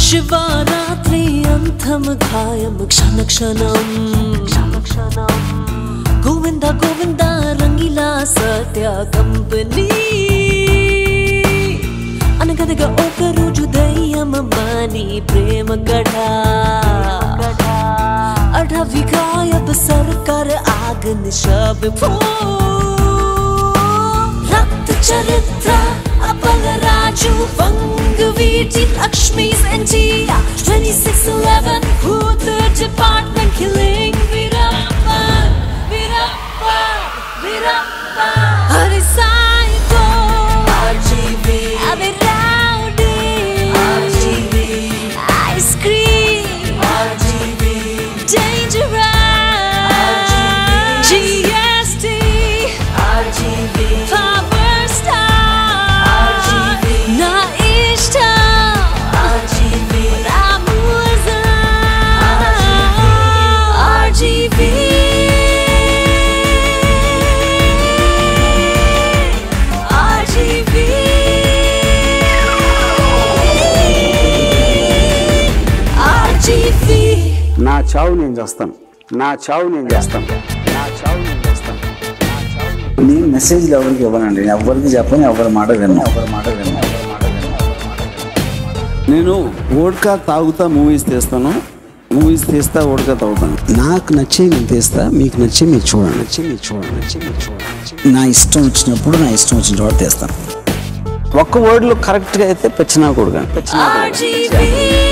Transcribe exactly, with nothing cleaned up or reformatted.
శివరాత్రి అంతం ఖాయం క్షణ క్షణం గోవింద గోవింద రంగిలా సత్య కంపెనీ అనగనగా ఒక రోజు దయ్యమని ప్రేమ కథ अठावी गायब सरकार आगन शब फो रक्त चरित्र अपल राजू वंग वीटी लक्ष्मी संजिया twenty-six eleven who the department killing Virappa Virappa Virappa Hare Psycho R G B Ave Rowdy R G B Ice Cream R G B Dangerous G S T R G B Power Star R G B Na Ishta R G B Ramuza R G B R G B R G B నా చావు నేను చేస్తాను నా చావు నేను చేస్తాను నా చావు నేను చేస్తాను నేను మెసేజ్లు ఎవరికి ఇవ్వనండి ఎవరికి చెప్పని ఎవరి మాట విన్నాను ఎవరి మాట విన్నాను ఎవరి మాట విన్నాను నేను ఓడ్కా తాగుతా మూవీస్ తీస్తాను మూవీస్ తీస్తా ఓడ్కా తాగుతాను నాకు నచ్చి నేను తీస్తా మీకు నచ్చి మీరు చూడండి నచ్చి మీరు చూడండి నచ్చి మీరు చూడండి నా ఇష్టం వచ్చినప్పుడు నా ఇష్టం వచ్చిన చోట తీస్తాను ఒక్క వర్డ్లో కరెక్ట్గా అయితే పెచ్చినా కొడుకు పెచ్చినా కొడుకు